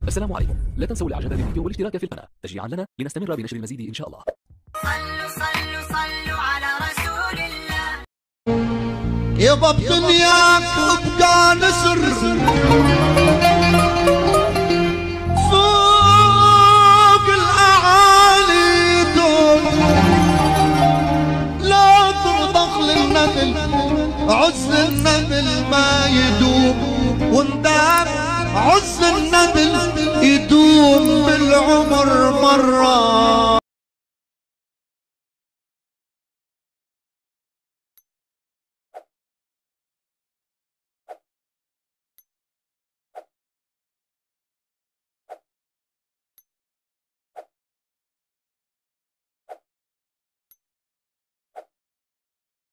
السلام عليكم، لا تنسوا الاعجاب بالفيديو والاشتراك في القناة تشجيعا لنا لنستمر بنشر المزيد ان شاء الله. صلوا صلوا صلوا على رسول الله. يابا بدنياك ابقى نسر فوق الاعالي دول، لا ترضخ للنبل عز النبل ما يدوم، وندام عز النبل يدوم بالعمر مرة.